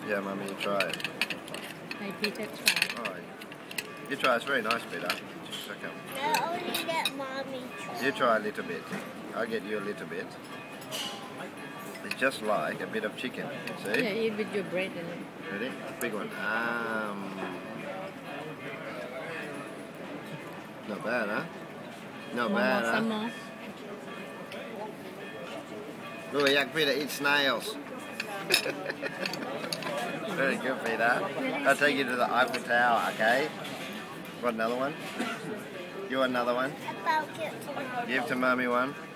Yeah, Mummy, you try it. Hey, Peter, try. Oh, you try. It's very nice, Peter. Just a second. No, only let Mommy try. You try a little bit. I'll get you a little bit. It's just like a bit of chicken. See? Yeah, eat with your bread and it. Ready? Big one. Not bad, huh? Not bad, huh? Some more. Look, young Peter eats snails. Very good, Peter. I'll take you to the Eiffel Tower, okay? Want another one? You want another one? About it tomorrow. Give to Mummy one.